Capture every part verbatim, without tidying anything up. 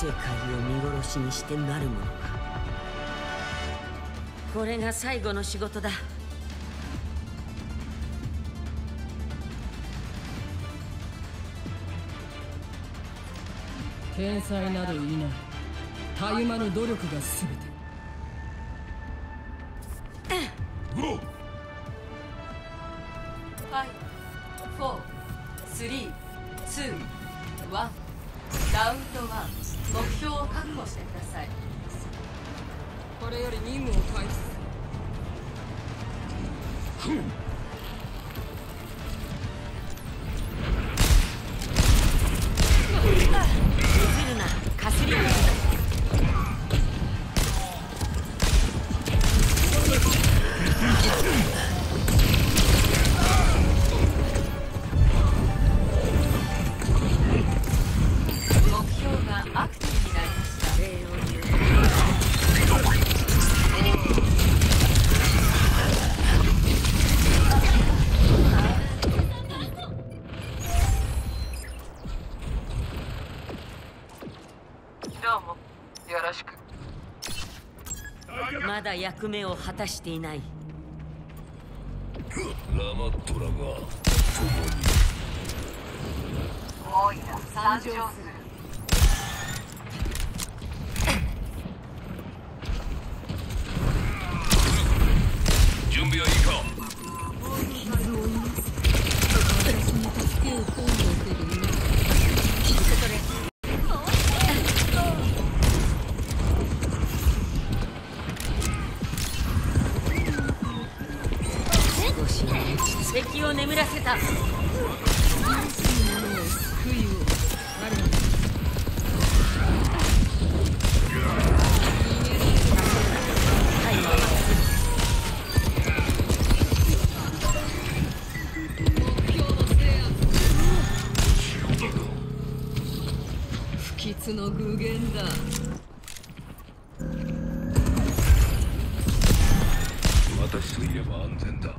世界を見殺しにしてなるものか。これが最後の仕事だ。 天才などいない。たゆまぬ努力が全て。 ファイブ、フォー、スリー、ツー、ワン。ラウンドワン。目標を確保してください。 これより任務を開始する。 映るな、かすり傷だ。まだ役目を果たしていない。 ラマットラが共にオイラ参上する。 準備はいいか。 敵を眠らせた。 不吉の具現だ。 私といれば安全だ。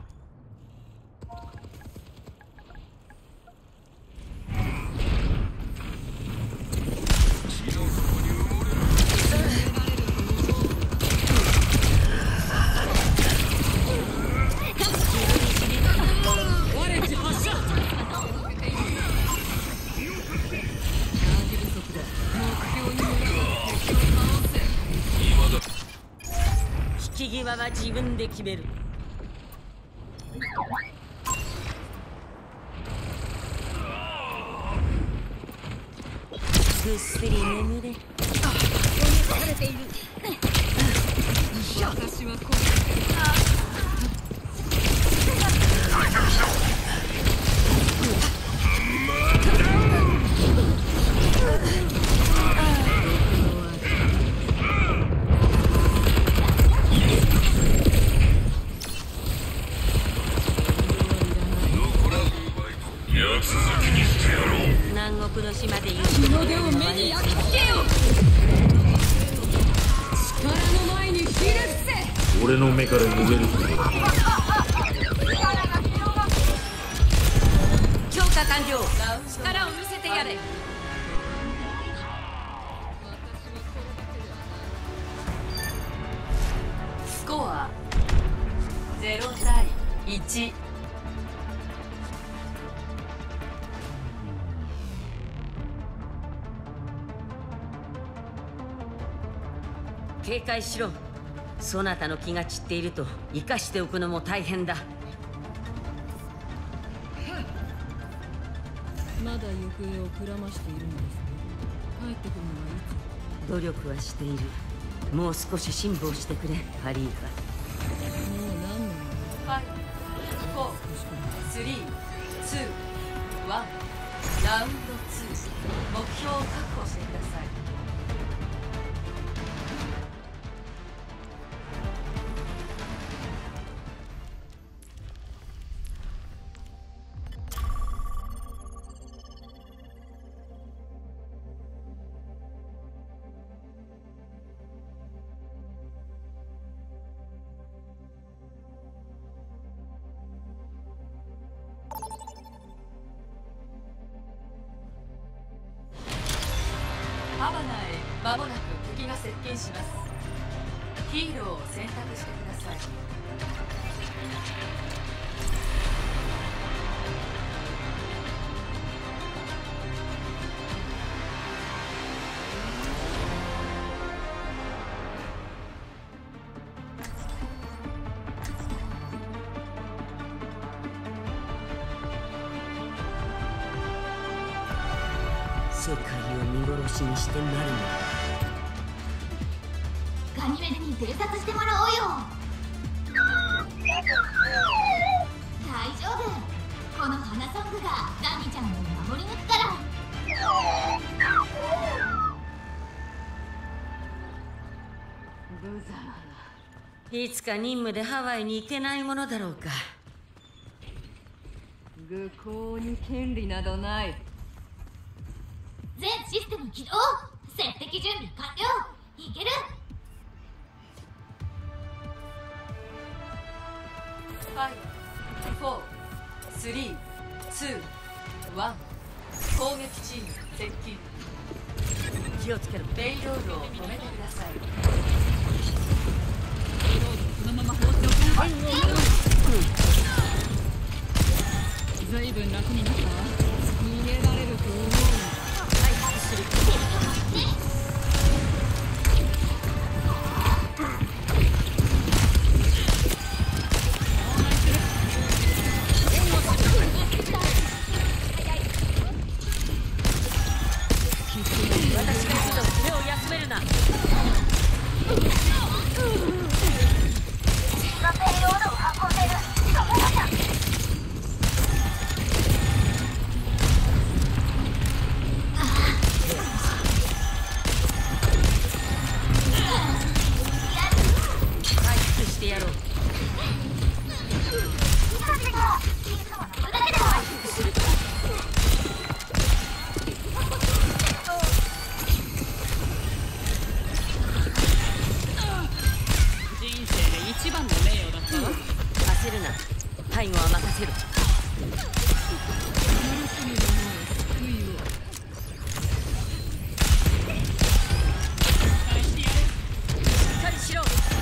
引き際は自分で決める。ぐっすり眠れ。されている。 私はこう。 南国の島で日の出を目に焼き付けよ。力の前にひれ伏せ。 俺の目から逃げるぞ。 強化完了。力を見せてやれ。 スコアゼロ対いち。 警戒しろ。そなたの気が散っていると生かしておくのも大変だ。 まだ行方をくらましているのですね。帰ってくるのはいつ？ 努力はしている。もう少し辛抱してくれ、ハリーファ。 もう何年も。 ファイブ、フォー、スリー、ツー、ワン。ラウンドツー。目標を確保してください。発間もなく敵が接近します。ヒーローを選択してください。 世界を見殺しにしてなるのだ。 ガニメデに偵察してもらおうよ。大丈夫、この花ソングがガニちゃんを守り抜くから。 ブザいつか任務でハワイに行けないものだろうか。 ー、愚行に権利などない。 全システム起動。接敵準備完了。いける。 ファイブ、フォー、スリー、ツー、ワン。攻撃チーム接近。 気をつけろ。 レイロードを止めてください。 このまま放っておく。ずいぶん楽になったわ。逃げられると思う。 回復する。私が行くと目を休めるな。回復してやろう。回復する。 人生で一番の名誉だったわ。 焦るな。背後は任せる。 苦しみのものを救いを。返してやる。 しっかりしろ。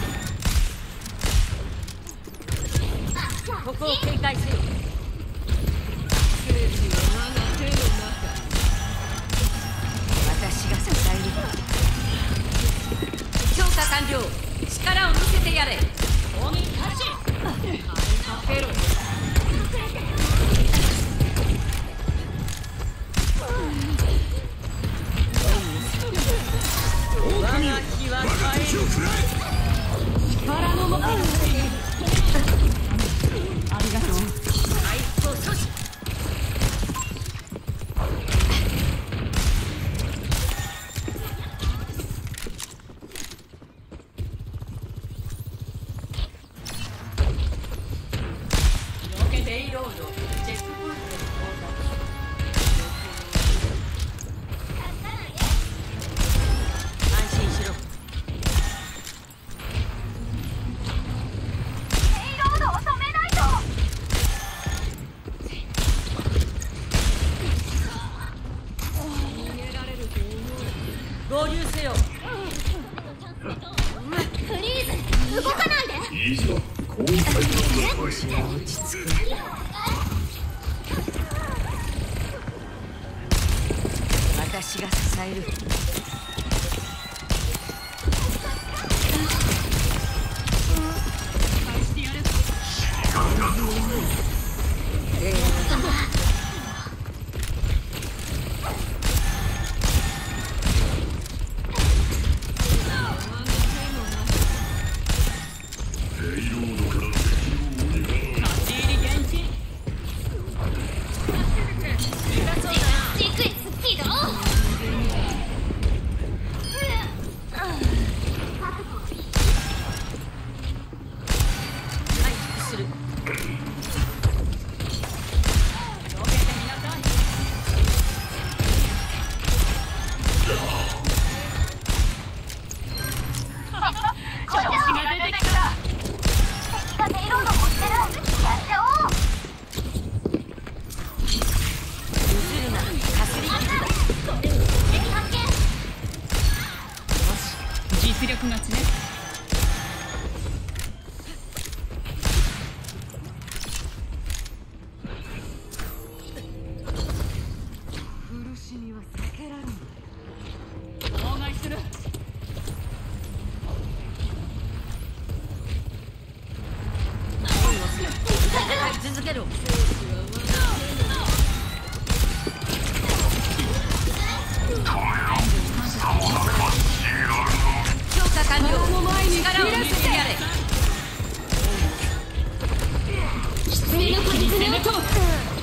ここを警戒せよ。 聖地は我が手の中。 私が支える。強化完了。力を見せてやれ。 鬼たち。あれかけろ。 我が日は絶える。 力のもと。ありがとう。 回復を阻止。 レイロードチェックポイントに到達。 安心しろ。 ペイロードを止めないと。 逃げられると思う。 合流せよ。 プリーズ動かないで。 いいぞ後輩の名腰前が落ち着く。私が支える。 返してやる。 礼をレイロードから敵を追い払う。 立ち入り実力勝ちね。 苦しみは避けられない。 妨害する。 戦い続けろ。強化完了。力を見せてやれ。 一気に攻め込む。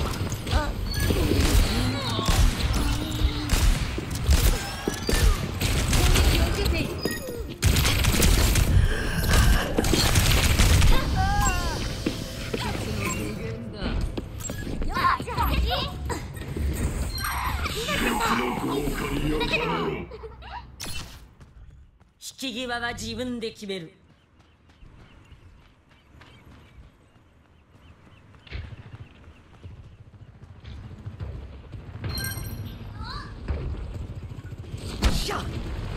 引き際は自分で決める。しゃっ。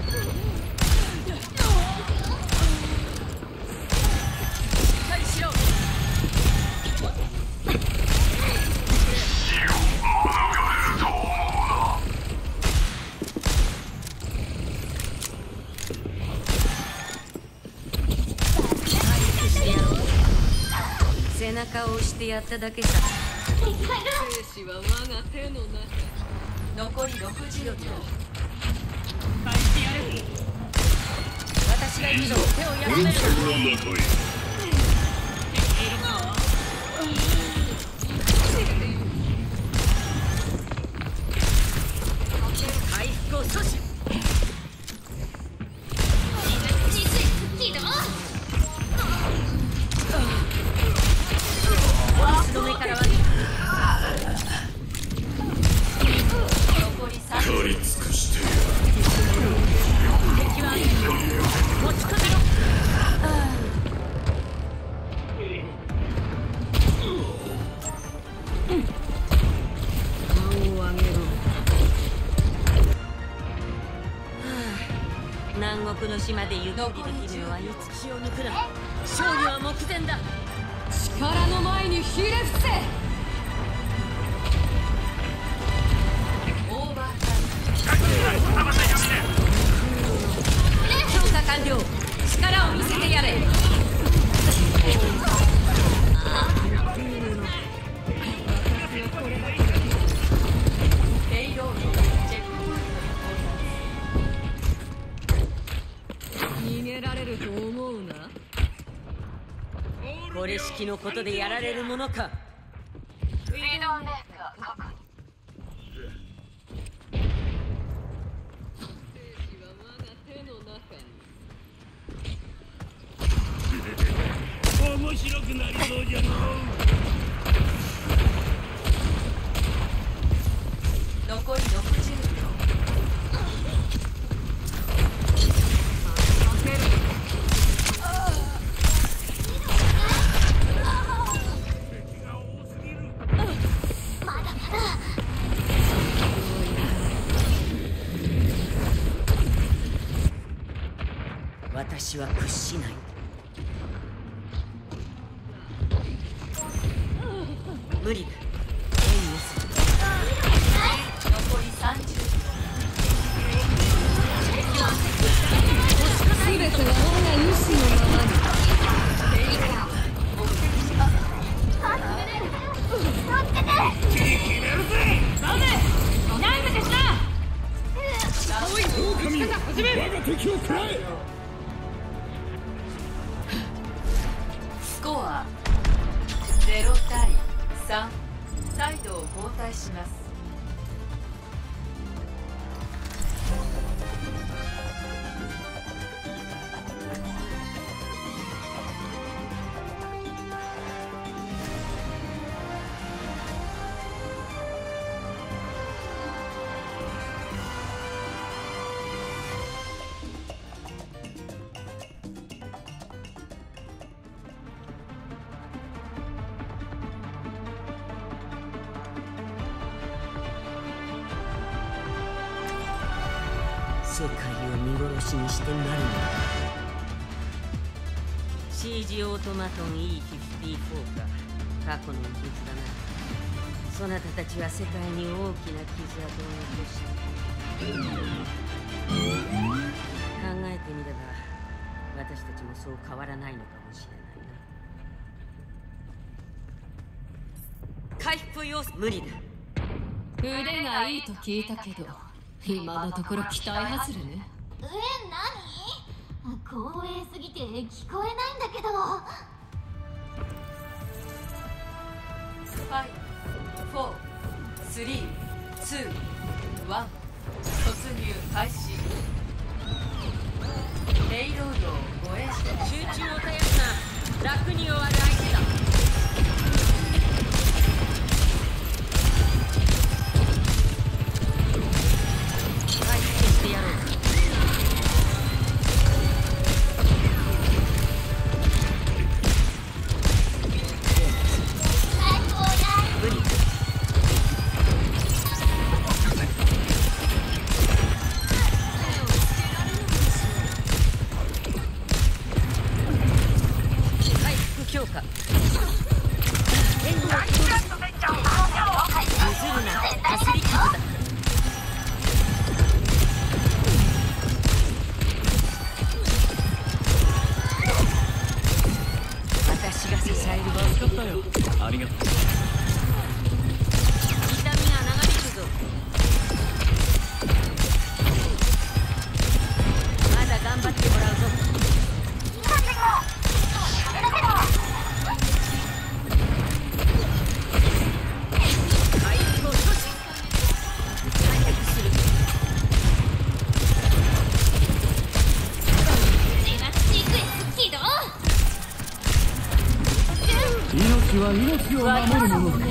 背中を押してやっただけさ。 生死は我が手の中。残りろくじゅうびょう。 返してやる。 私がいるぞ。手を休めるな。回復を阻止。の目からは残りさんじゅう。 借り尽くしてや敵は持ち込めろ。顔を上げろ。南国の島でゆっくりできるのはいつ気を抜くな。勝利は目前だ。 力の前にひれ伏せ。 オーバータイム。 強化完了。力を見せてやれ。 ペイロードチェックポイント。 逃げられると思うな。 これ式のことでやられるものか。 フィードメーカー確認。 生死は我が手の中に。 面白くなりそうじゃの残りろくじゅうびょう。 私は屈しない。無理だ。援護する。 残りさんじゅうびょう。 すべては我が意志のままに。 目的地我が敵を食らえ。 スコアゼロ対さん。サイドを交代します。 世界を見殺しにしてなるのだ。シージオートマトン イーフィフティーフォー か過去の遺物だな。そなたたちは世界に大きな傷跡を残した。考えてみれば私たちもそう変わらないのかもしれないな。回復要素無理だ。 腕がいいと聞いたけど、今のところ期待外れね。 え、何？光栄すぎて聞こえないんだけど。 ファイブ、フォー、スリー、ツー、ワン、突入開始。レイロードを護衛して。 集中を絶やすな。楽に終わる相手だ。回復してやろう。無理。回復強化。援護を戻す。譲るな。かすり傷だ。私が支えるわ。 助かったよ。ありがとう。 痛みが長引くぞ。まだ頑張ってもらうぞ。回復を阻止。回復する。 自爆シークエンス起動。 命は命を守るもの。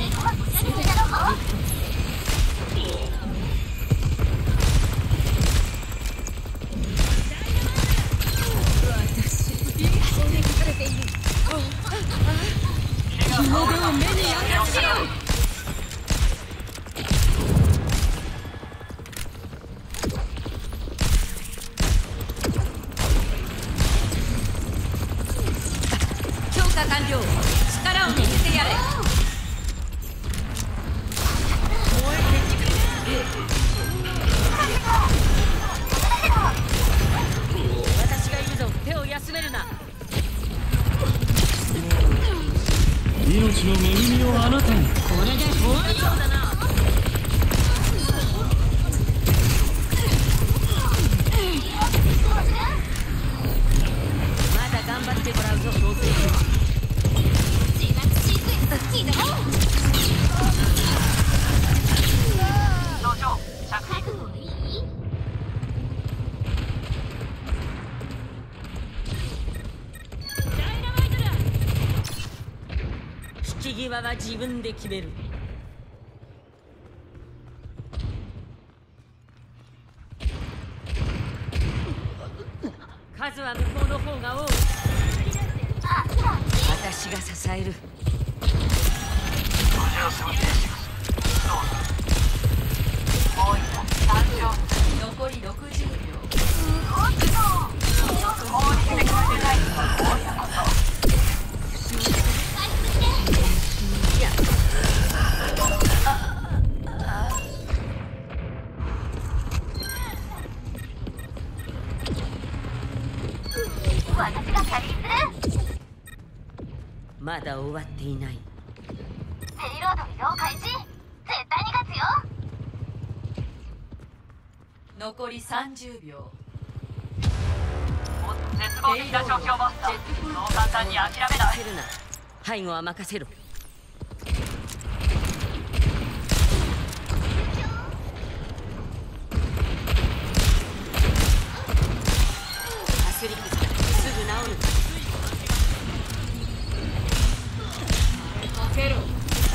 強化完了。力を見せてやれ。燃えてく私がいるぞ。手を休めるな。 命の恵みをあなたに。 これで終わりそうだな。まだ頑張ってもらうぞ。 自爆シークエンス起動。覚悟いい？ 引き際は自分で決める。数は向こうの方が多い。私が支える。 残りろくじゅうびょう。 私がキャリーする。 まだ終わっていない。 ペイロード移動開始。絶対に勝つよ。 残りさんじゅうびょう。 絶望的な状況もそう簡単に諦めない。 焦るな。背後は任せろ。焦りくすぐ治る。 かけろ。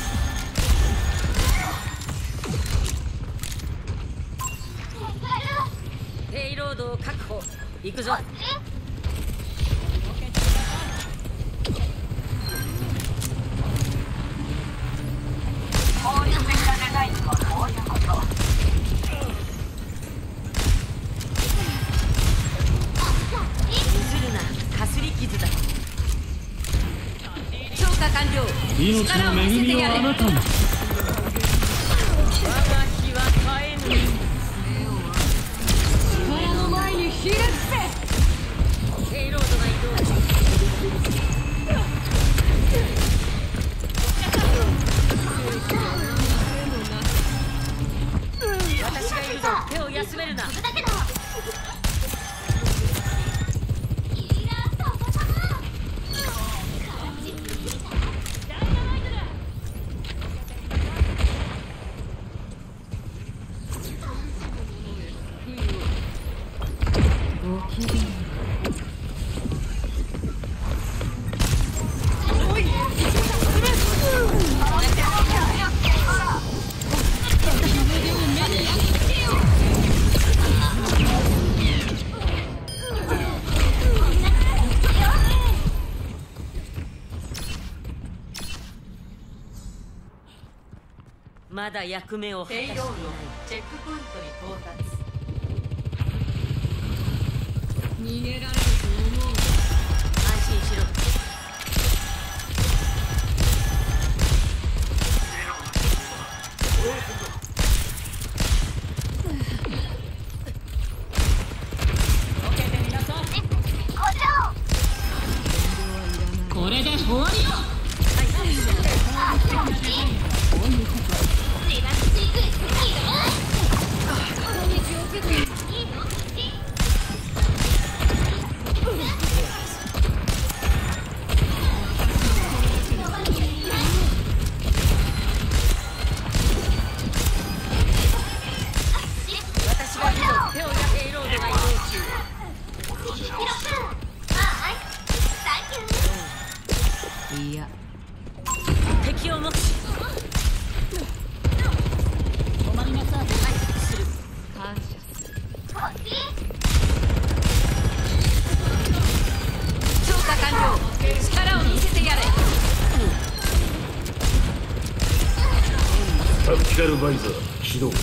ペイロードを確保。行くぞ。 効率的なデザインはこういうこと。 完了。 命の恵みをあなたに。 我が日は絶えぬ。 力の前にひれ伏せ。 ペイロードが移動中。私がいるぞ。手を休めるな。 だけどごきげんよう。 まだ役目を果たしていない。 ペイロードチェックポイントに到達。 逃げられると思う。 安心しろ。 これで終わりよ。いや、 敵を目視。止まりなさい。回復する。 感謝する。 強化完了。力を見せてやれ。 タクティカルバイザー起動。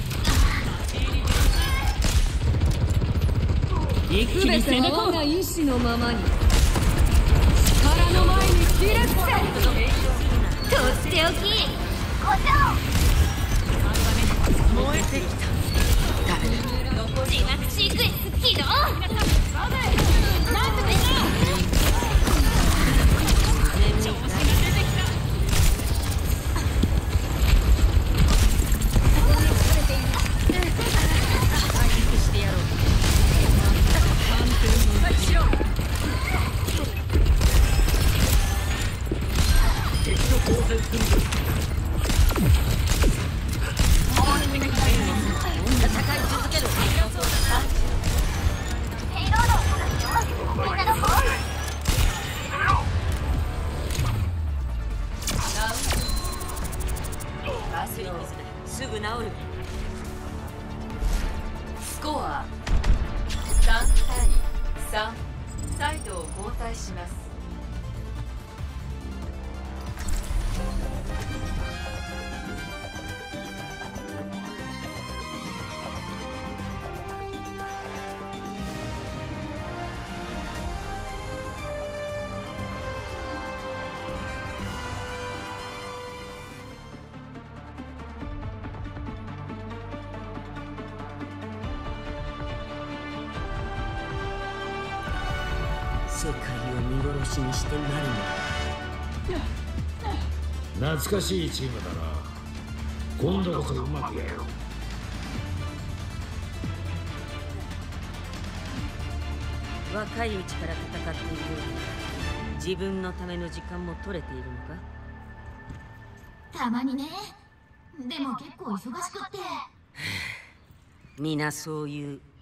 行くべて我が意志のままに。力の前にひれ伏せ。 とっておき燃えてきた。 自爆シークエンス起動すぐ治る。 スコアさん対さん。サイドを交代します。 世界を見殺しにしてなる懐かしいチームだな。今度こそうまくやろう。 若いうちから戦っているように自分のための時間も取れているのか。 たまにね。でも結構忙しくって皆そう言う。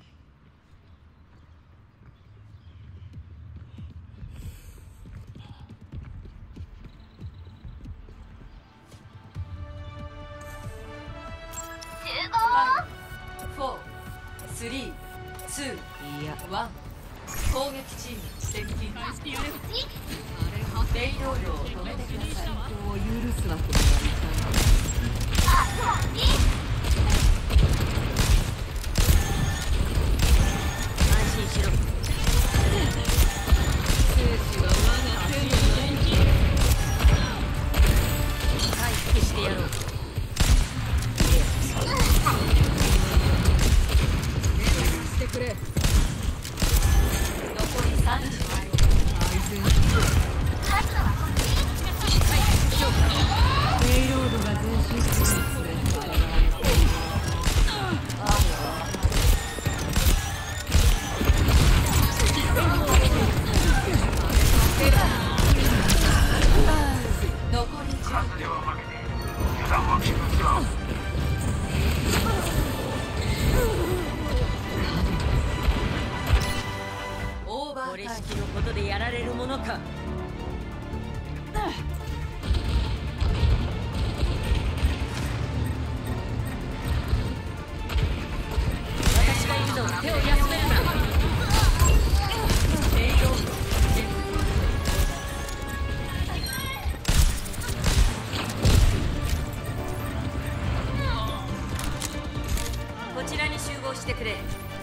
フォー、スリー、ツー、 いや、 ワン。攻撃チーム接近。ペイロードを止めてください。 を許すわけにはいかない。 安心しろ。 生死は我が手にない。 これ式のことでやられるものか。私がいるぞ、手を休めるな。こちらに集合してくれ。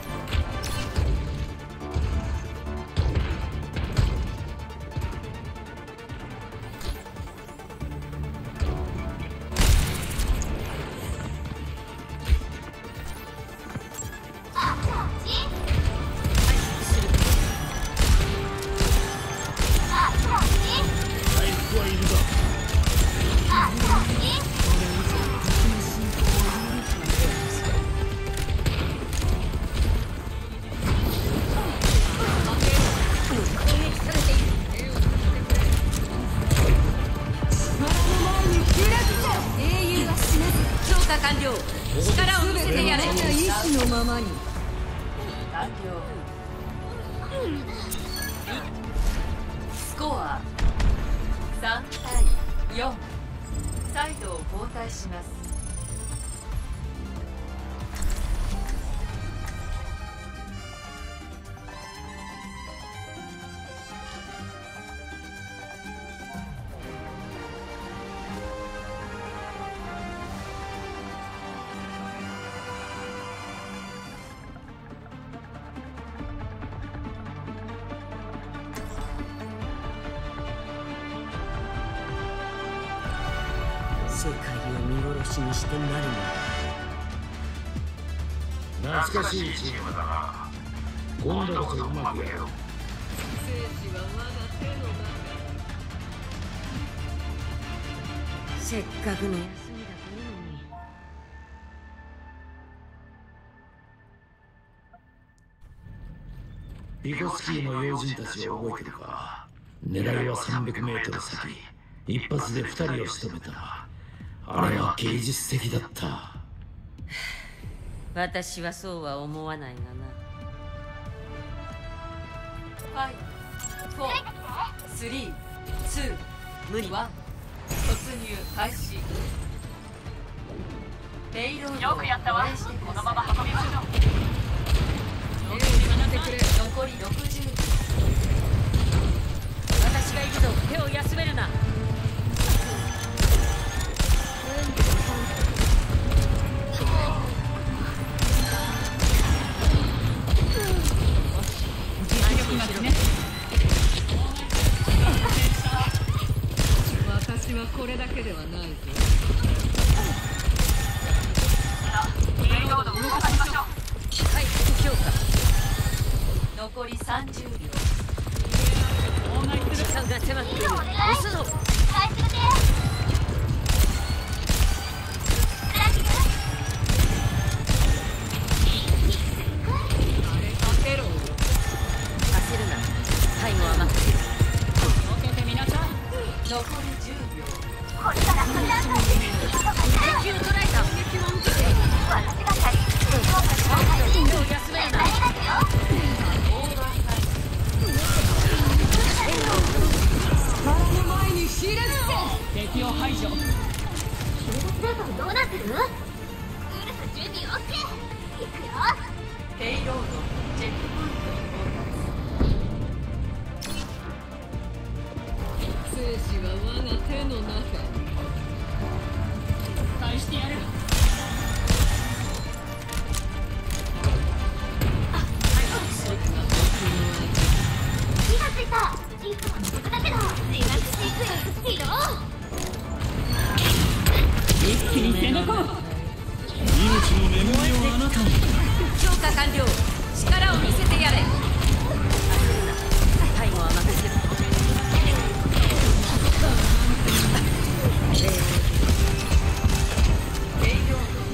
完了。力を見せてやれ。意志のままに。 完了。スコアさん対よん。サイドを交代します。 世界を見殺しにしてなるの。懐かしいチームだな。今度こそうまくやろう。 生死は我が手の中。 せっかくの休みだといいのに。 ビコスキーの要人たちを覚えてるか。狙いはさんびゃくメートル先。一発でふたりを仕留めた。あれは芸術的だった。 私はそうは思わないがな。ファイブ、フォー、スリー、ツー、 無理。 ワン、突入開始。ペイロードよくやったわ。このまま運びましょう。 残りろくじゅう。 私がいるぞ。手を休めるな。 私はこれだけではないぞ。 ペイロードを動かしましょう。 はい、強化。 残りさんじゅうびょう。 時間が迫っている。押すぞ。焦るな。最後は待ってる。 受けてみなさい。 残りじゅうびょう。 これからフランスの敵を捉えた。撃も受けて。 私が借りる手手を休めるな。 腹の前にひれ伏せ。 敵を排除。 だとどうなってる？ウルフ準備 OK。 いくよ。 ペイロードチェックポイントに生死は我が手の中。 返してやる。 火がついた。いつもの曲だけどリラックスしていくよ。移動。 一気に攻め込む。命の恵みをあなたに。 強化完了。力を見せてやれ。焦るな。最後は任せる。 ペイロード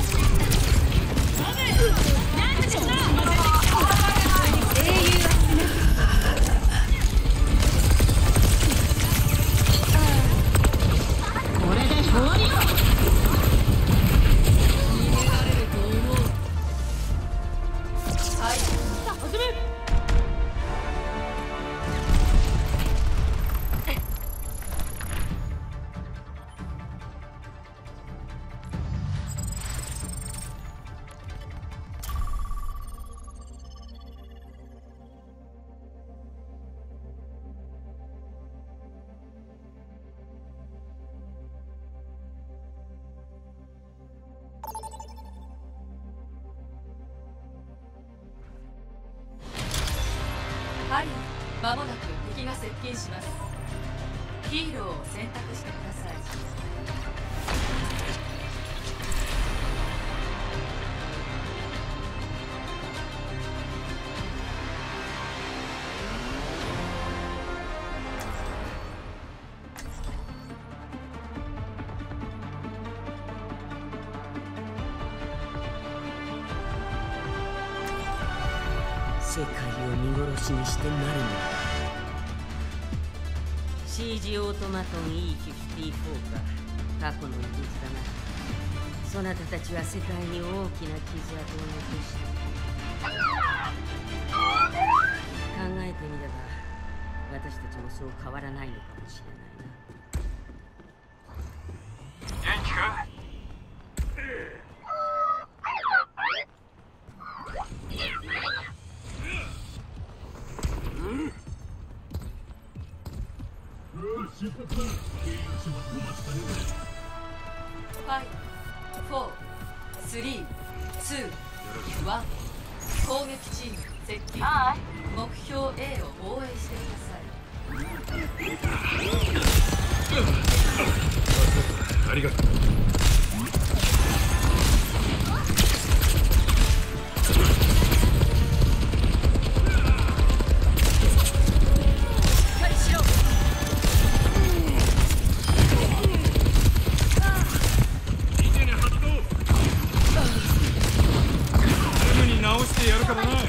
これで終わり。 はい。 始め。 間もなく敵が接近します。ヒーローを選択してください。 世界を見殺しにしてなるのだ。シージオートマトン イーフィフティーフォー か過去の遺物だな。そなたたちは世界に大きな傷跡を残した。考えてみれば私たちもそう変わらないのかもしれないな。 元気か？ ファイブ、フォー、スリー、ツー、ワン。攻撃チーム接近。目標 A を防衛してください。 ありがとう。直してやるからな。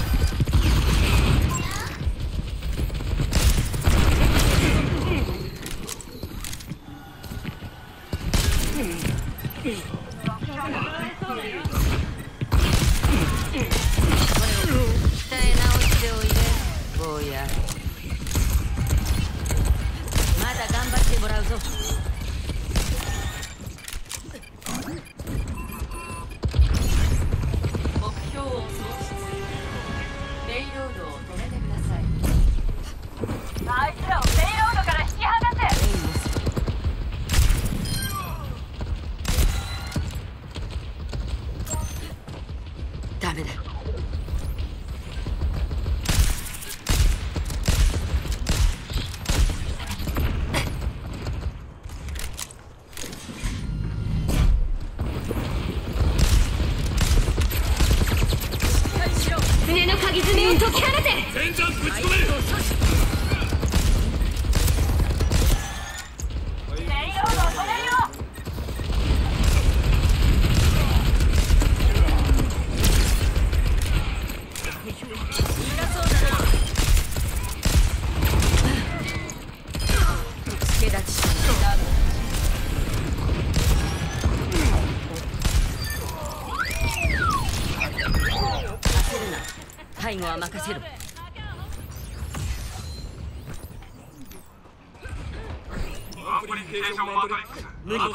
ダメだ。 船の鍵爪を解き放て。 全ジャンぶち込める。 背後は任せろ。 アプリケーションマトリックス無理。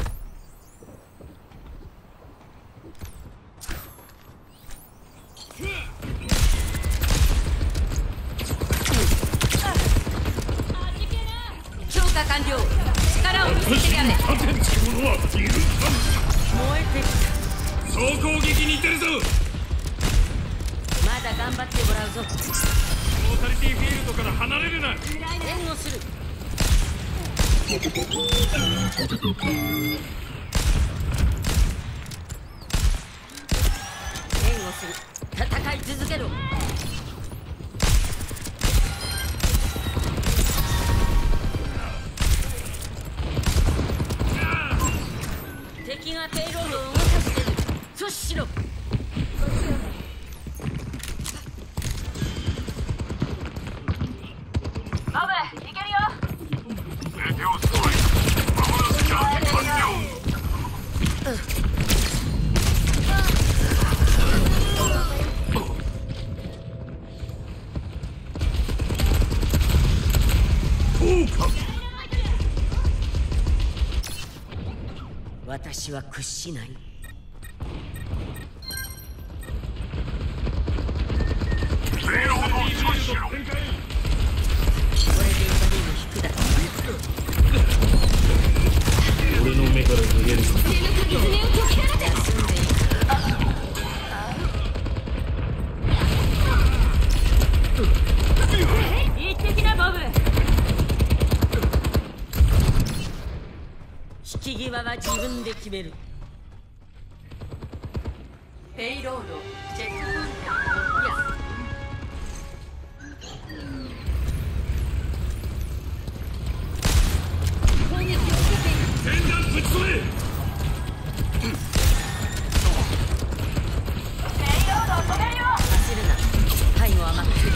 強化完了。力を見せてやれ。 盾つく者は許さん。 燃えてき総攻撃に出るぞ。 た。まだ頑張ってもらうぞ。 モータリティフィールドから離れるな。 援護する。援護する。戦い続けろ。敵がペイロードを動かしてる。阻止しろ。 メテオストライク。間もなくチャージ完了。 私は屈しない。 ペイロードを阻止しろ。 これで怒りの引くだ。 俺の目から逃げるぞ。 船の鍵爪を解き放て。 休んでいく。 えっち際は自分で決める。 ペイロードチェックポイントいや攻撃を受けている。 戦艦ぶち込め。 走るな。背後はマックス。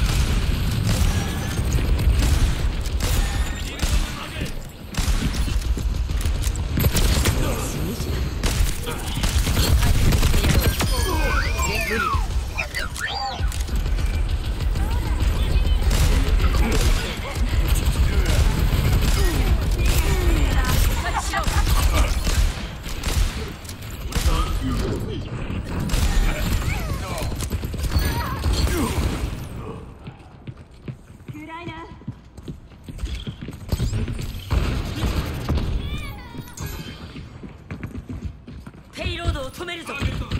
ペイロードを止めるぞ。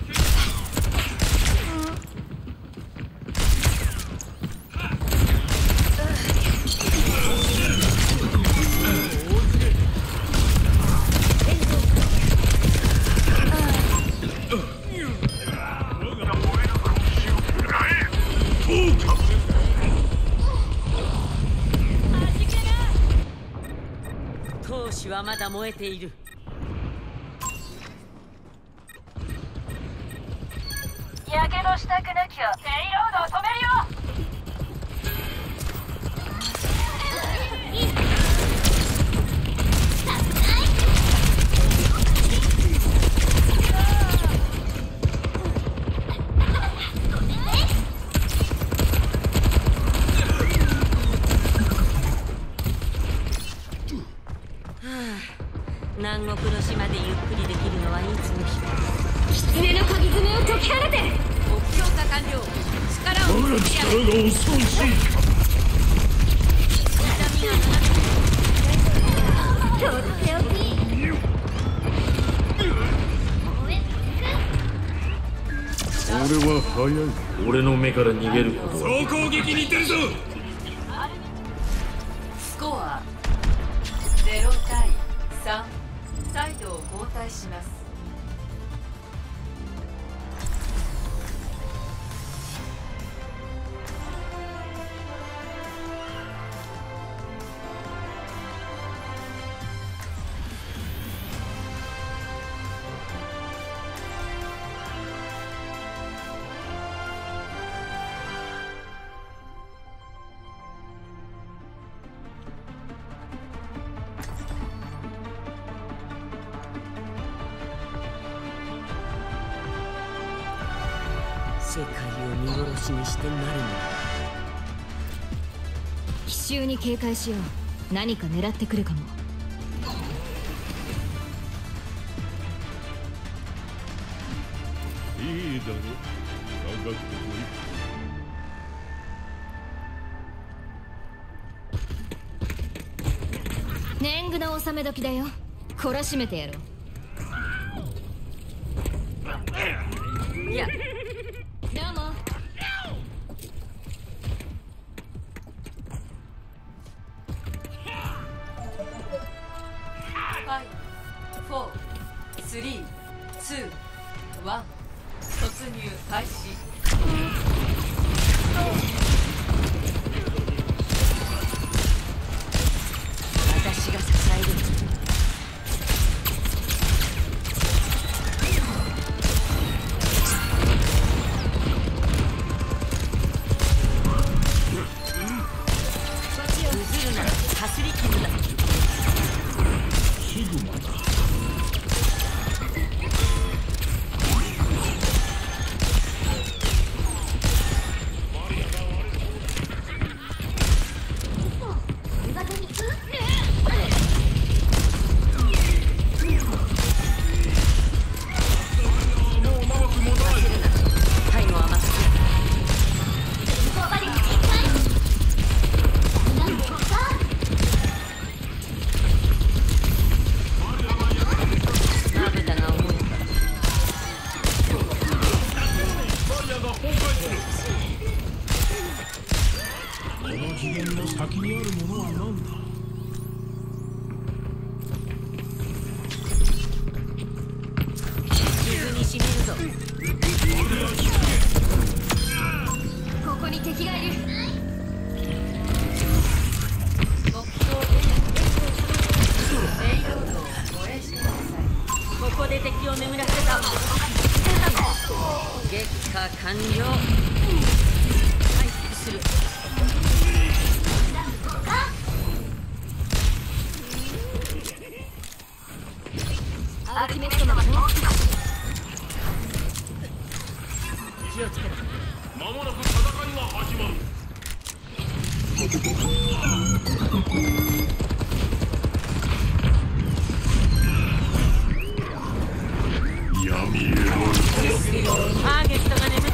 闘志はまだ燃えている。 やけどしたくなきゃペイロードを止めるよ。 南国の島でゆっくりできるのはいつの日か。 狐の鍵爪を解き放て。 目標化完了。力を我が力が恐ろしい。 痛みがなくとっておき。 俺は早い。俺の目から逃げることは。総攻撃に出るぞ。 スコアゼロ対さん。サイドを交代します。 世界を見殺しにしてなるのだ。 奇襲に警戒しよう。何か狙ってくるかも。 いいだろ。かかってこい。年貢の納め時だよ。懲らしめてやろう。 いや、 どうも。 ファイブ、フォー、スリー、ツー、ワン。突入開始。 私が支える。譲るな。かすり傷だ。 ヒグマだ。 最後はまっすぐ。まぶたが重い。 この次元の先にあるものは何だ。 闇へのターゲットが眠った。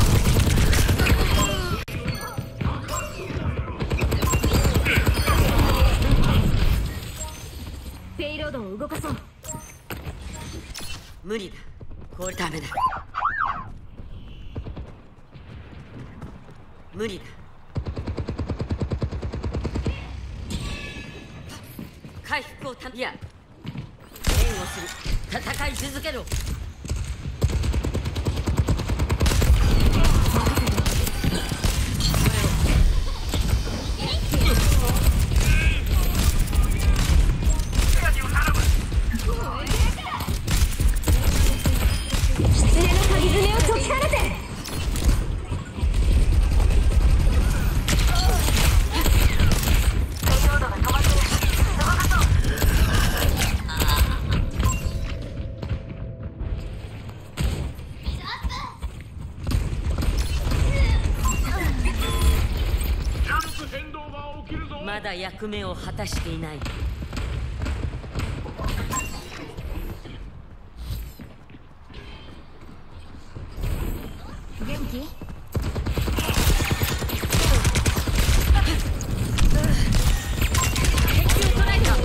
ペイロードを動かそう。 無理だ。これダメだ。無理だ。回復をたいや援護する。戦い続けろ。まだ役目を果たしていない。 元気？ 敵を捕らえた。し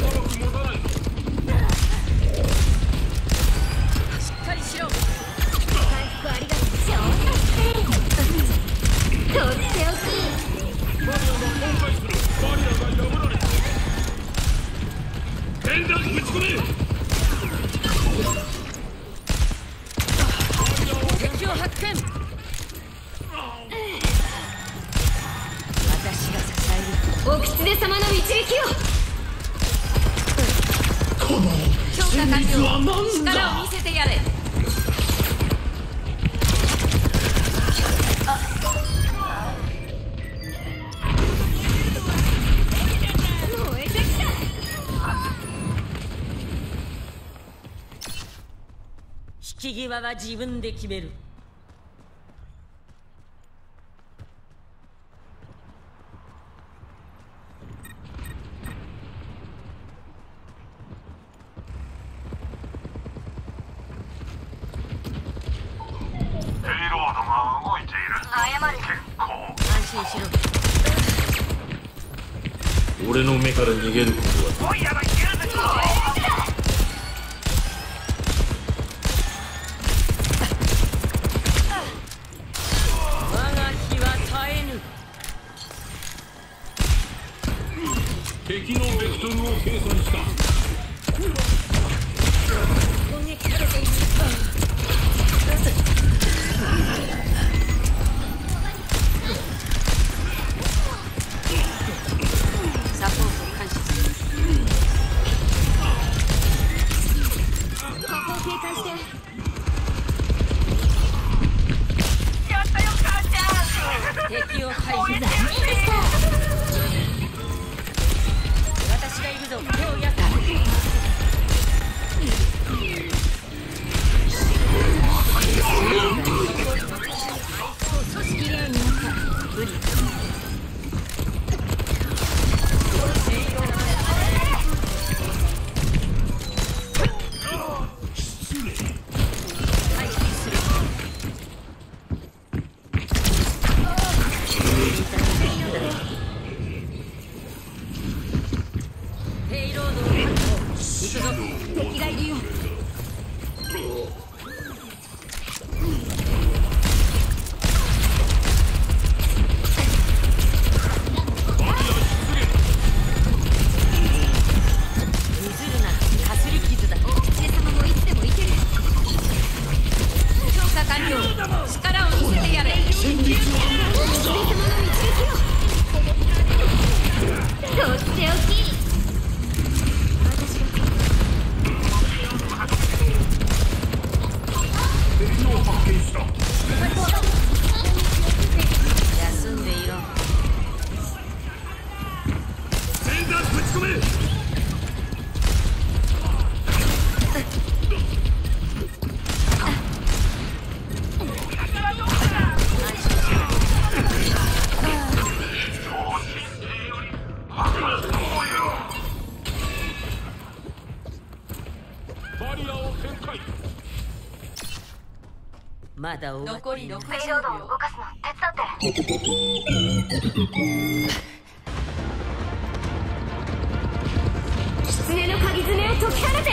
っかりしろ。 回復ありがとう。とっておき。 剣弾ぶち込め。 敵を発見。私が支える。 お狐様の導きを。 強化完了。力を見せてやれ。引き際は自分で決める。 ペイロードが動いている。 謝る。 結構安心しろ。 俺の目から逃げることはおいやばいやばい。 我が火は絶えぬ。 敵のベクトルを計算した。 攻撃されている。サポート監視する。 ここを警戒して。 やったよ母ちゃん。 敵を排除。 残念でした。 私がいるぞ。手をやった。組織例になった。無理。回避する。ペイロードを確保。行くぞ。 敵がいるよ。 譲るな。かすり傷だ。 お狐様もいつでもいける。 強化完了。力を見せてやれ。 お狐様の導きを。とっておき。私が敵を発見した。 休んでいろ。 剣弾ぶち込め。 安心しろ。 まだ終わ残りろくじゅうペイロードを動秒。 かすの手伝って。狐の鍵爪を解き放て。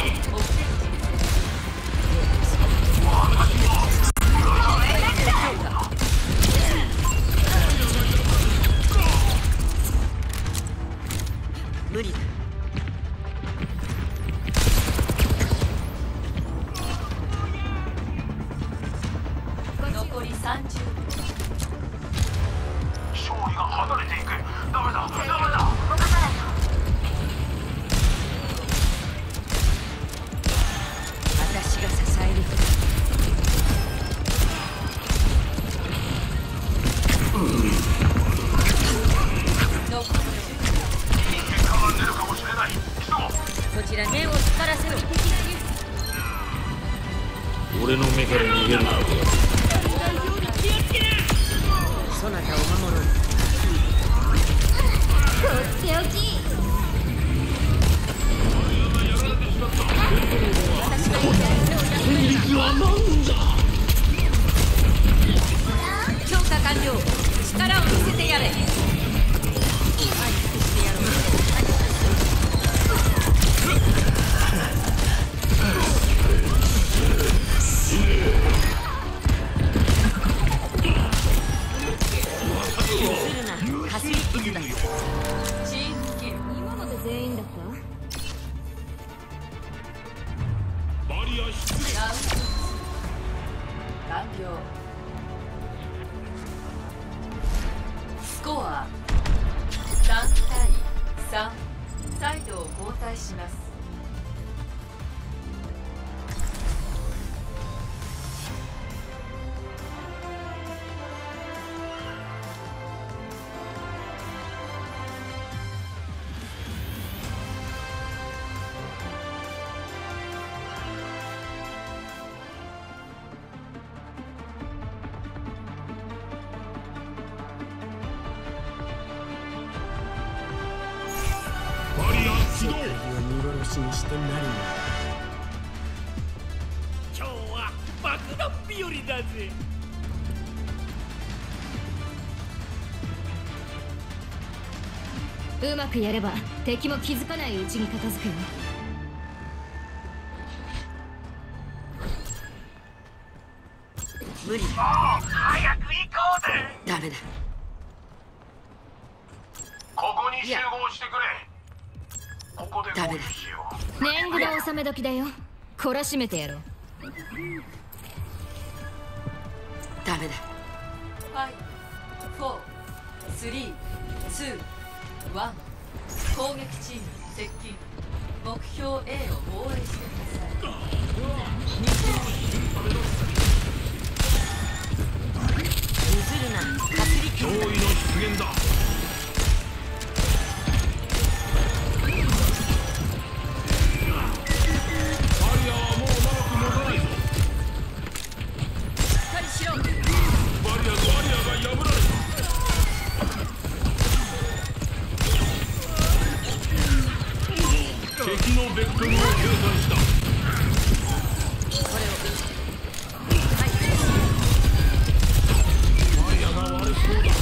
無理だ。 残りさんじゅうびょう。 勝利が離れていく。ダメだダメだ。 動かさないと。 私が支える。 残り結果が出るかもしれない。急ごう。 こちら根を光らせろ。 俺の目から逃げるな。 そなたを守ろう。 とっておき。 強化完了。力を見せてやれ。かすり傷だ。 チームキル。 今まで全員だった。 バリア出現。 ラウンドツー完了。スコアさんたいさん。サイドを交代します。 バリア起動。 世界を見殺しにしてなるのだ。 今日は爆弾日和だぜ。 うまくやれば敵も気づかないうちに片付くよ。 無理だ。 早く行こうぜ。 ダメだ。 ここに集合してくれ。ここで合流しよう。 年貢の納め時だよ。懲らしめてやろう。 ダメだ。 ご、よん、さん、に、に、いち。攻撃チーム接近。目標 A を防衛してください。 譲るな。かすり傷だ。 脅威の出現だ。バリアはもう長く持たないぞ。 しっかりしろ。 バリアバリアが破られた。敵のベクトルを計算した。 これを。 バリアが割れそうだ。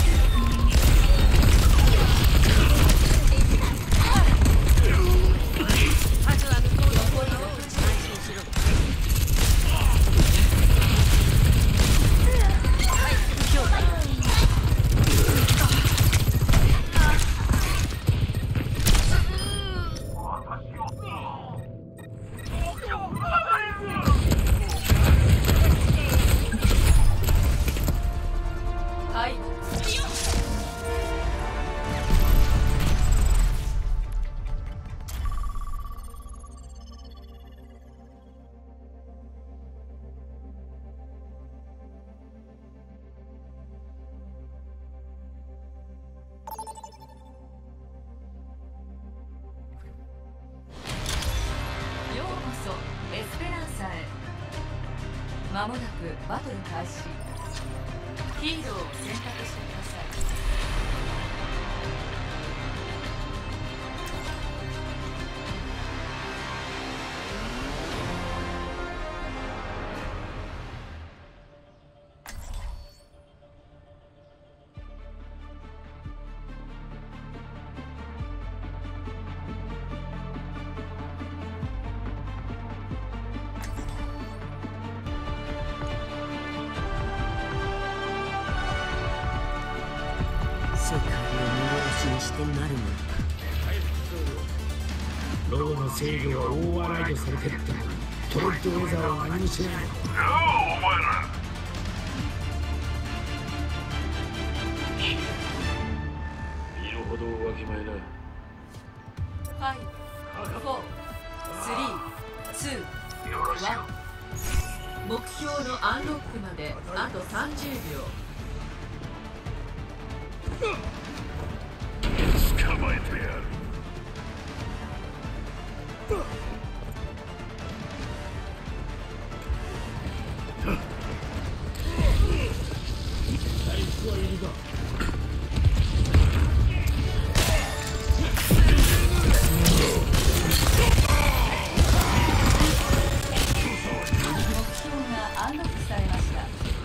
数は向こうの方に安心しろ。はい、強化。 敗北。ようこそエスペランサへ。まもなくバトル開始。ヒーローを選択してください。 細い髪を見殺しにしてなるものか。 ローの制御は大笑いとされてったのにトレッドウェザーは何もしないの。 ようお前ら身の程をわきまえな。 ファイブ、フォー、スリー、ツー、 よろしく。 ワン。目標のアンロックまであとさんじゅうびょう。 捕まえてやる。 回復はいるか。 目標がアンロックされました。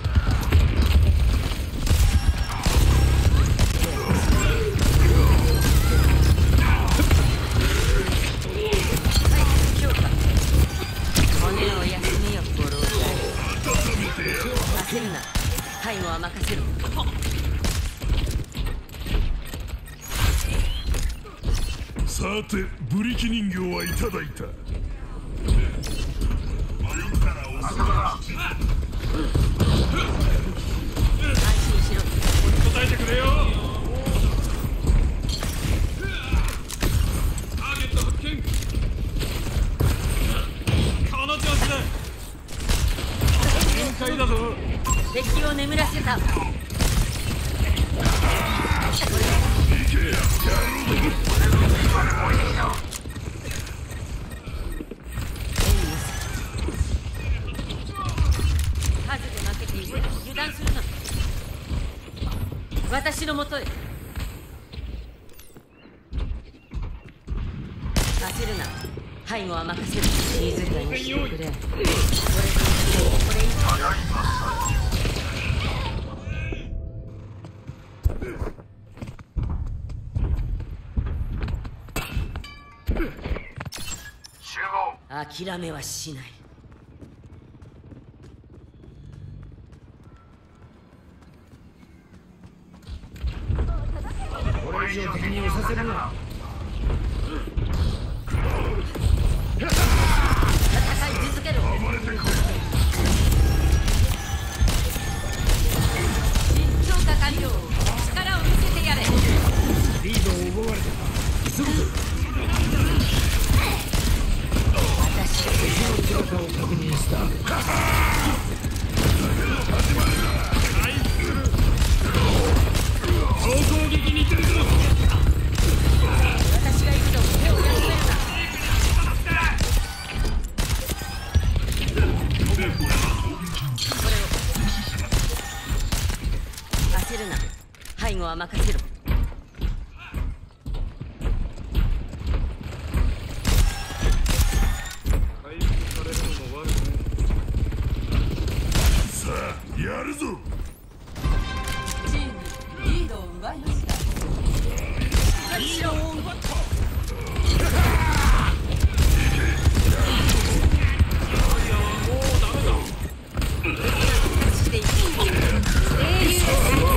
骨を休めよ、五郎太。焦るな。背後は任せろ。 さて、ブリキ人形はいただいた。 安心しろ。 答えてくれよ。ターゲット発見。この調子だ。限界だぞ。 敵を眠らせた。数で負けている。油断するな。私のもとへ。焦るな。背後は任せる。静かにしてくれ。これこれ以上。 集合。 諦めはしない。 これ以上敵に押させるな。 戦い続けろ。新強化完了。力を見せてやれ。 リードを奪われた。急ぐぞ。 私敵の強化を確認した。 総攻撃に出るぞ。 私が行くぞ。手を休めるな。これを。焦るな。背後は任せろ。 回復されるのも悪くね。 さあ、やるぞ。 チームリードを奪いました。 しろ。していく。英雄です。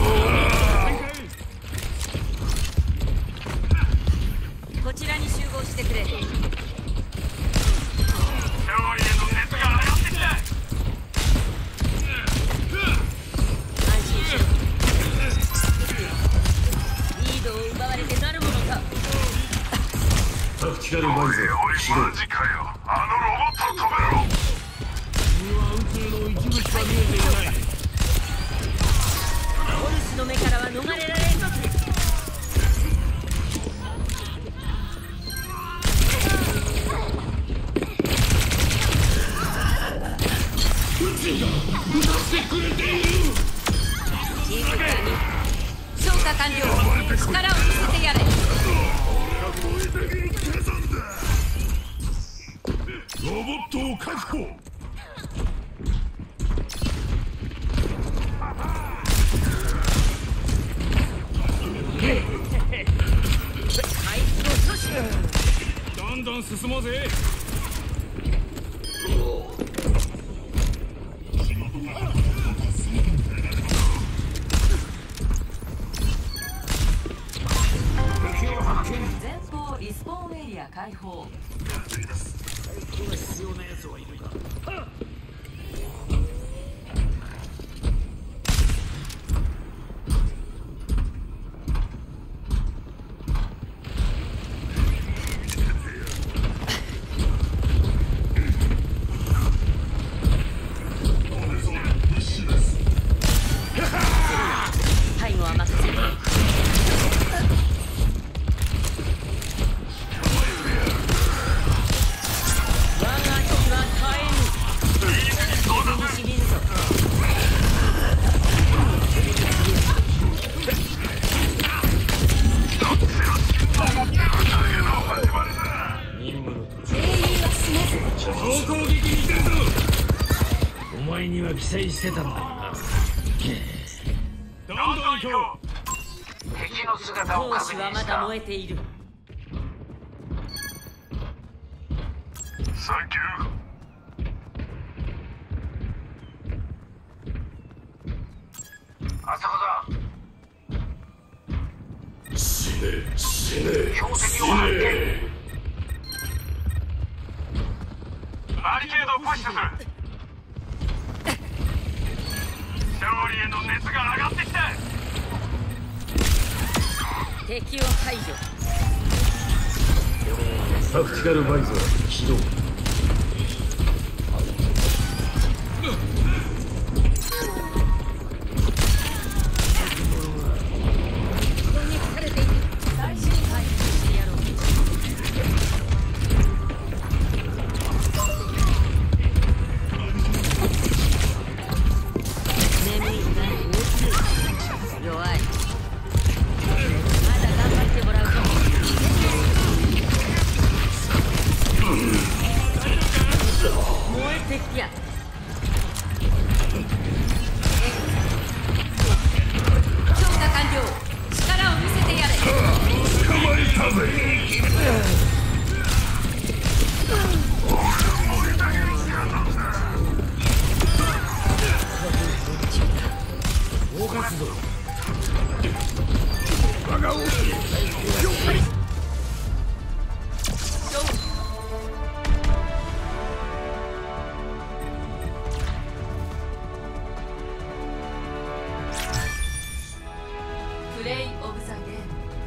こちらに集合してくれ。 勝利への熱が上がってきた。 安心しろ。リードを奪われてなるものか。 タクティカルバイザー始動。 マジかよ。あのロボット止めろ。 君は宇宙の一部しか見えていない。 オルスの目からは逃れられん。静かに。消化完了。力を見せてやれ。 ロボットを確保。 回復を阻止。 どんどん進もうぜ。 リスポーンエリア開放。 必要なやつはいるか。 背後は任せる。 お前には期待してたんだがな。 どんどん行こう。敵の姿を闘確志はまだ認した。 燃えている。 サンキュー。あそこだ。 死ね死ね標的を発見。バリケードをプッシュする。勝利への熱が上がってきた。 敵を排除。 タクティカルバイザー起動。 プレイオブザゲーム。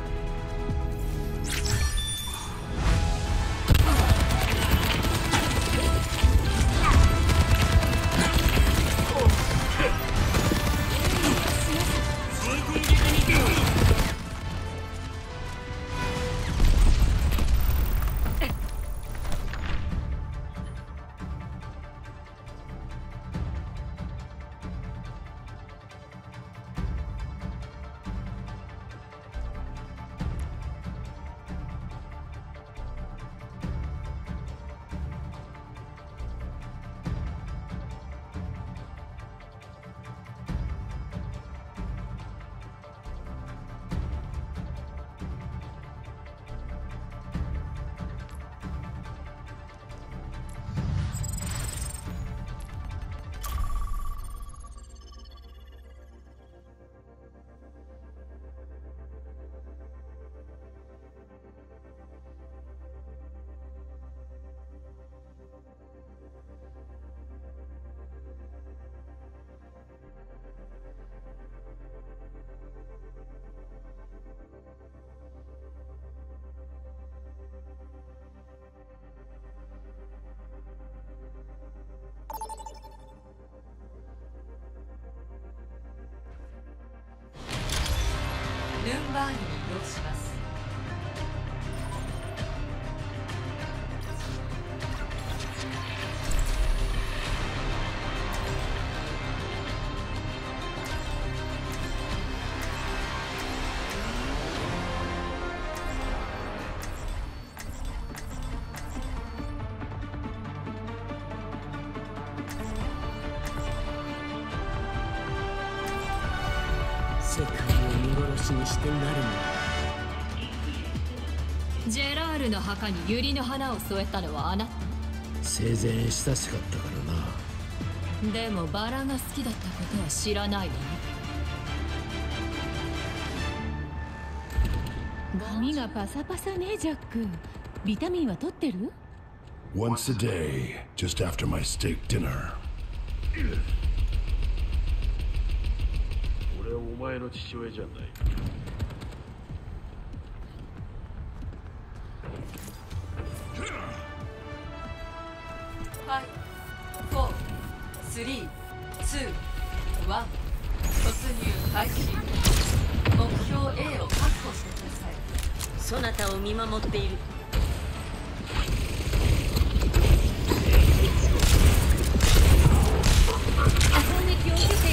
ヌンバーグに移動します。 世界を見殺しにしてなるの。 ジェラールの墓に百合の花を添えたのはあなた。 生前親しかったからな。 でもバラが好きだったことは知らないわね。 髪がパサパサね、ジャック。ビタミンは取ってる？ Once a day, just after my steak dinner. 俺はお前の父親じゃない。 ファイブ、フォー、スリー、ツー、ワン。突入開始。目標 A を確保してください。 そなたを見守っている。攻撃を受けている。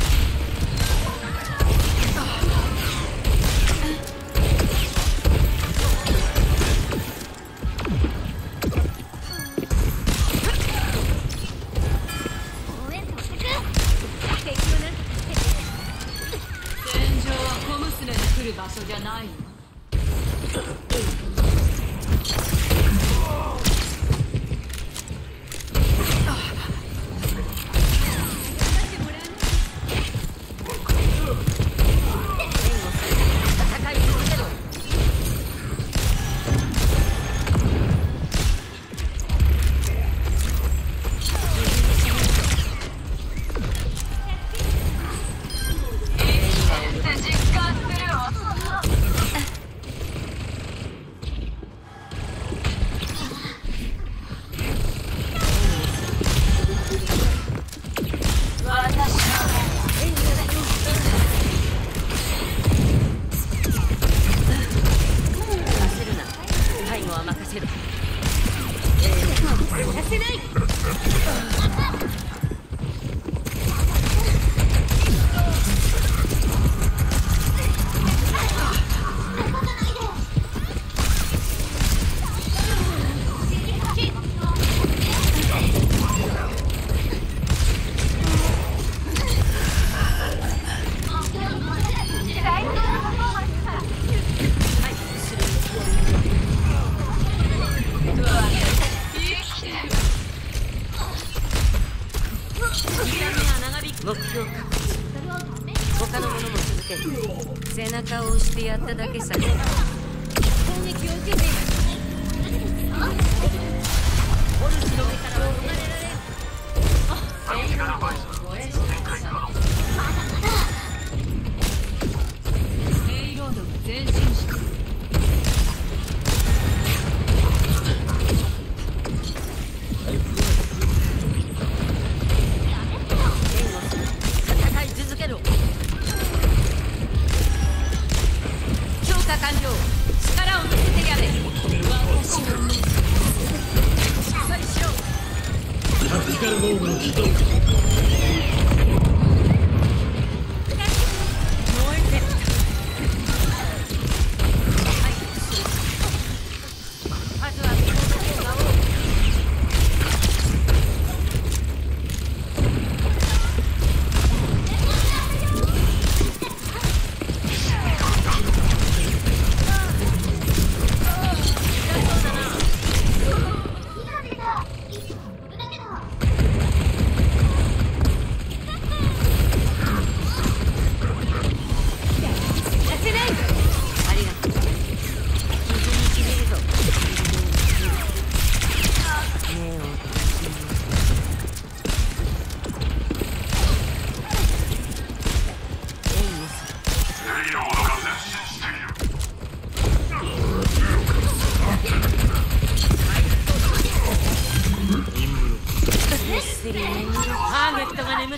場所じゃないの。目標確保。他のものも続ける。背中を押してやっただけさ。攻撃を受けている。オルチの目からは逃れられる。 何時からバイス展開可能。 ペイロードが前進して。 ターゲットが眠った。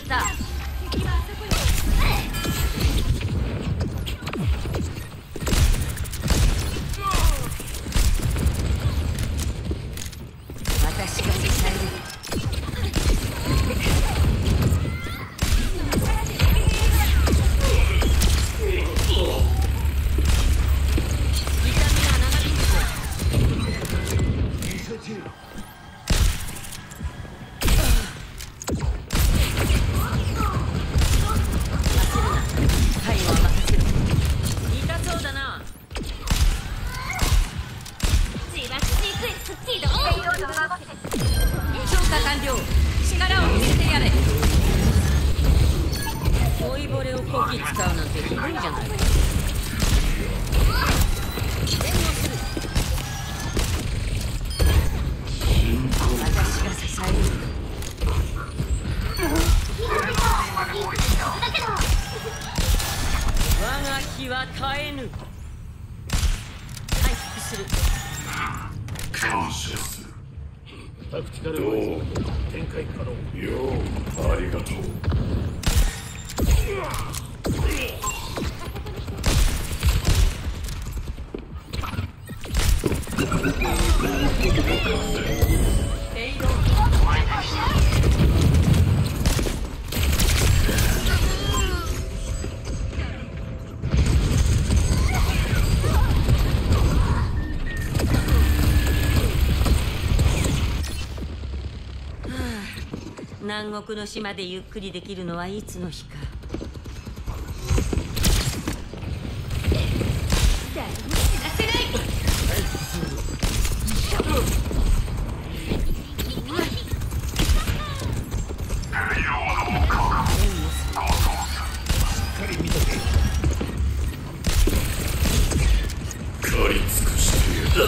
私が支える。老いぼれをこき使うなんてひどいじゃない。 タクティカルワイズ展開可能。 よう、ありがとう。 南国の島でゆっくりできるのはいつの日か。誰も死なせない。 借り尽くしてやる。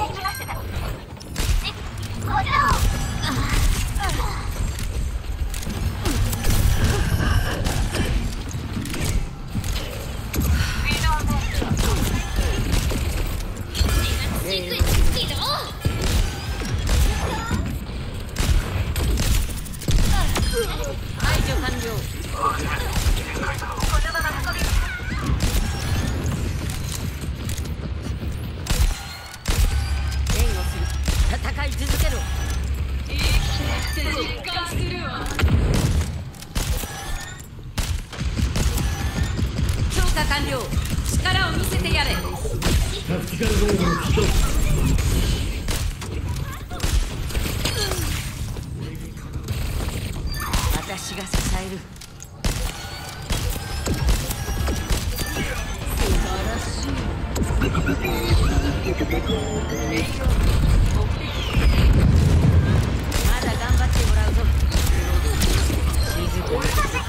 完了。力を見せてやれ。 タクティカルロードを起動。 私が支える。素晴らしい。まだ頑張ってもらうぞ。静かにしてくれ。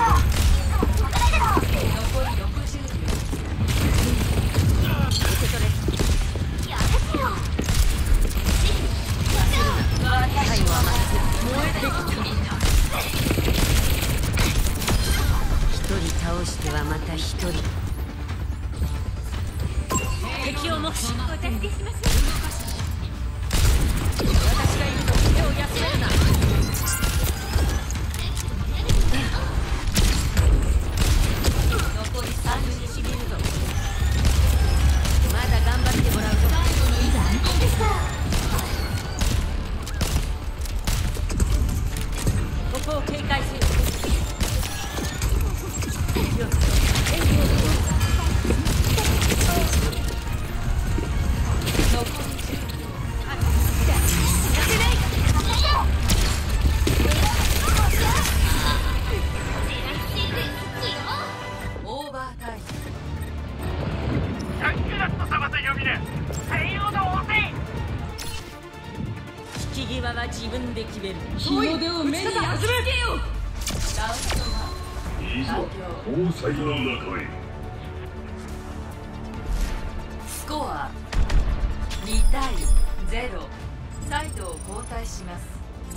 倒してはまた一人。敵を目視。私がいると手を休めるな。残りさんじゅうにしびるぞ。まだ頑張ってもらうぞ。ここを警戒せよ。引き際は自分で決める。日の出を目に集めてよ。 いいぞ、交際の中へ。 スコアにたいゼロ。サイドを交代します。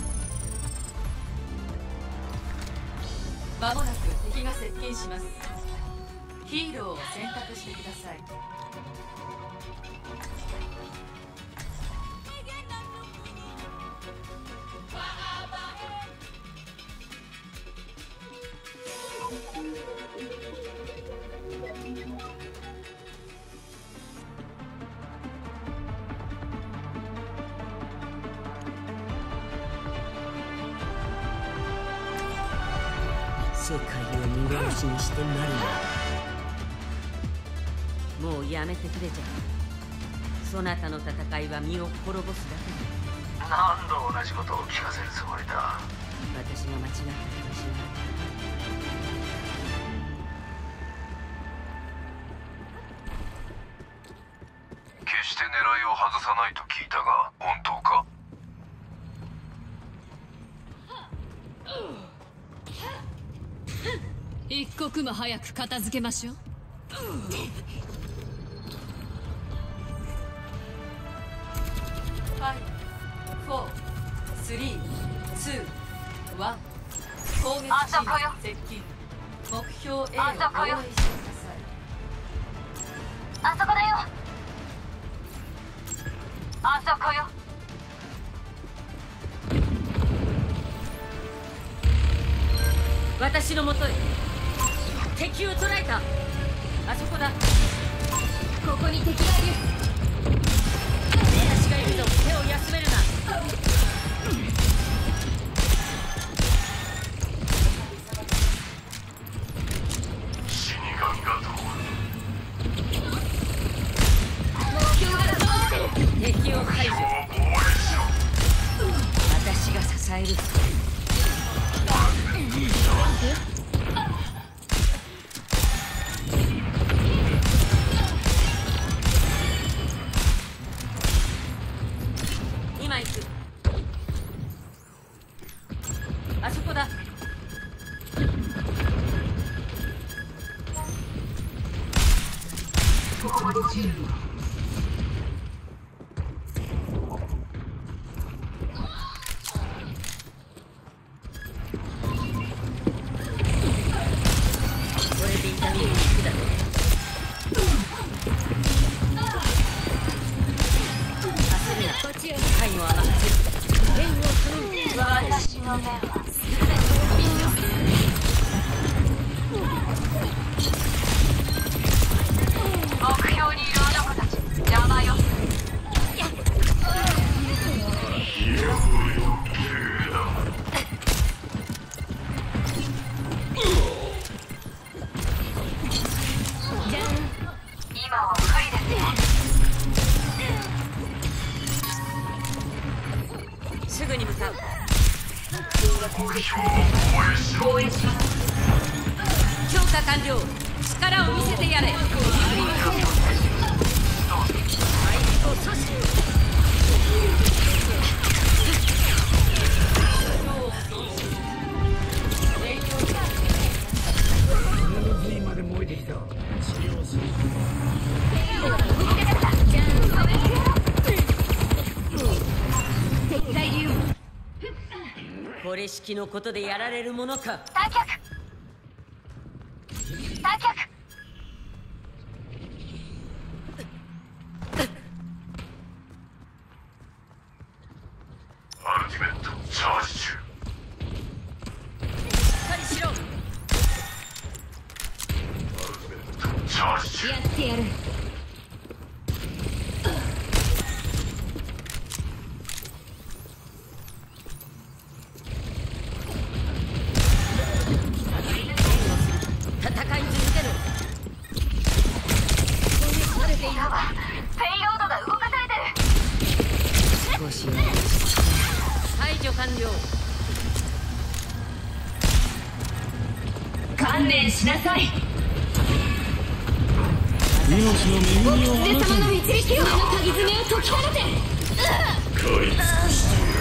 まもなく敵が接近します。ヒーローを選択してください。 世界を見殺しにしてなるな。もうやめてくれじゃ。そなたの戦いは身を滅ぼすだけだ。 何度同じことを聞かせるつもりだ。 私が間違ったかもしれない。 決して狙いを外さないと聞いたが本当か？ 一刻も早く片付けましょう。 フォー、スリー、ツー、ワン。攻撃チーム接近。目標 A を防衛してください。 あそこだよ。あそこよ。 私のもとへ。敵を捕らえた。あそこだ。 ここに敵がいる。 私がいるぞ。手を休めるな。 死神が通る。 敵を排除。私が支える。今行く。あそこだ。すぐに向かう。強化完了。力を見せてやれ。 まで燃えてきた。治療する。 これ式のことでやられるものか。 退却。退却。 アルティメットチャージ中。 しっかりしろ。 アルティメットチャージ中。 やってやる。 戦い続ける。 ペイロードが動かされてる。 少し排除完了。 観念しなさい。 命の恵みをあなた様のに。 導きを。あの鍵爪を解き放て。 食い尽くしてやる。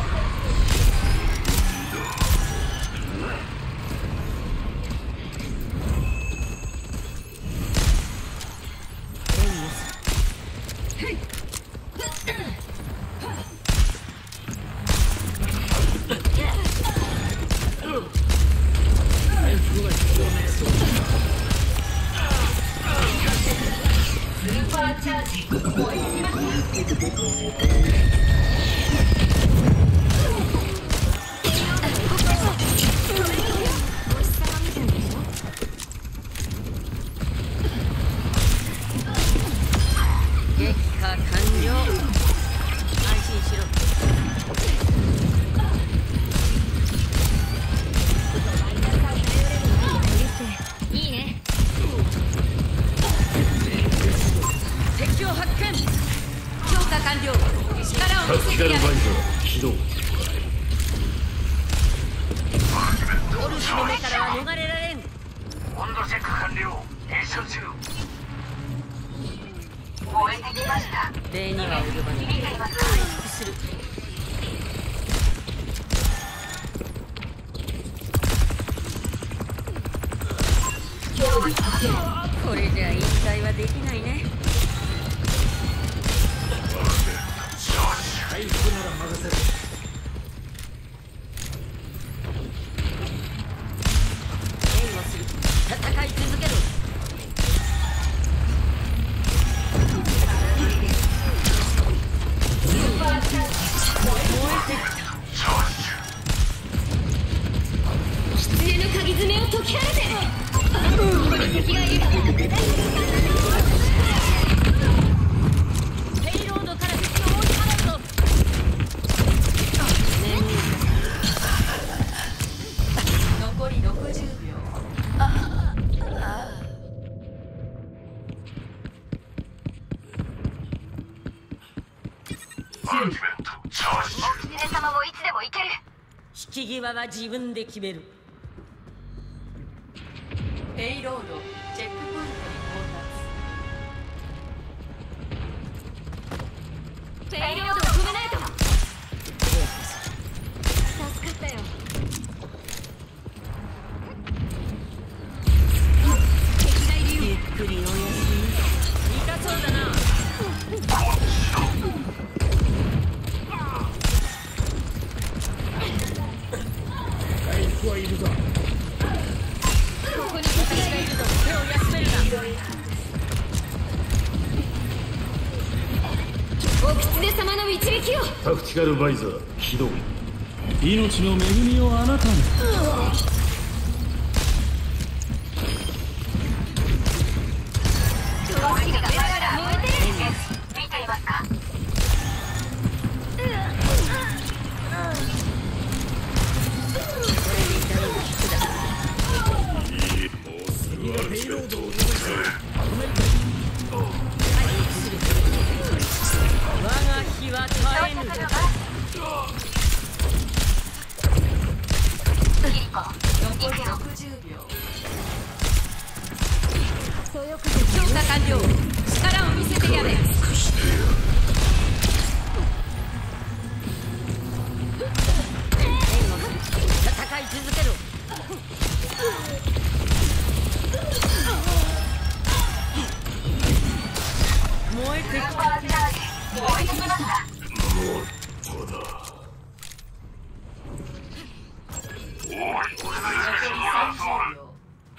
撃破完了。安心しろ。 いいね。 敵を発見。強化完了。力を見タクティカルバイせてやれ。 ザー起動。 オルシの目からは逃れられん。 温度チェック完了。停車中。 燃えてきました。 礼には及ばない。回復する。これじゃ引退はできないね。 ルティメットチャージ中。お狐様もいつでも行ける。 引き際は自分で決める。 ペイロードチェックポイントに到達。 ペイロードを止めないと。助かったよ。 ゆっくりおやすみ。痛そうだな。 回復はいるぞ。 ここに敵がいるぞ。 手を休めるな。 お狐様の導きを。 タクティカルバイザー起動。 命の恵みをあなたに。 我が火は絶えぬ。 残りろくじゅうびょう。 強化完了。力を見せてやれ。援護する。戦い続けろ。燃えてきた。 燃えてきました。 もっとだ。 残りさんじゅうびょう。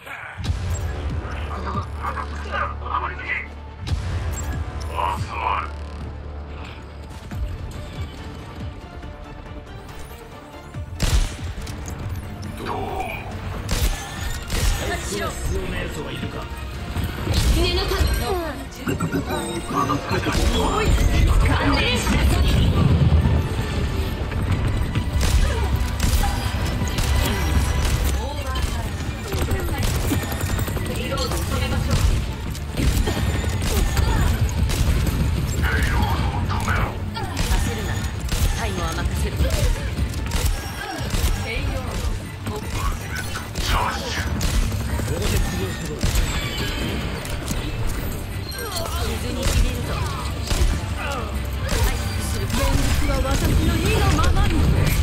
必要なやつはいるか。 狐の数。おい、観念しなさい。 オーバータイム。リロードを止めましょう。 リロードを止めろ。 焦るな。最後は任せる。 ペイロードチャージ中。 ここで治療する。 水に切れるぞ。回復する。現実は私の意のままに。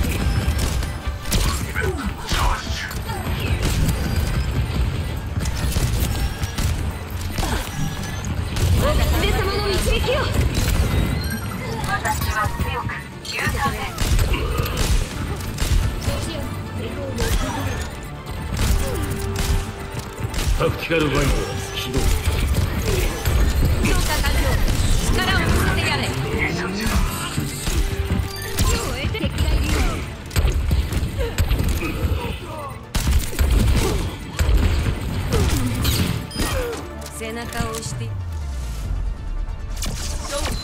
チャージ中。お狐様の導きを。私は強く勇敢です。 タクティカルバイザー起動。 強化完了。力を見せてやれ。 燃えて敵がいるよ。 背中を押して。 勝負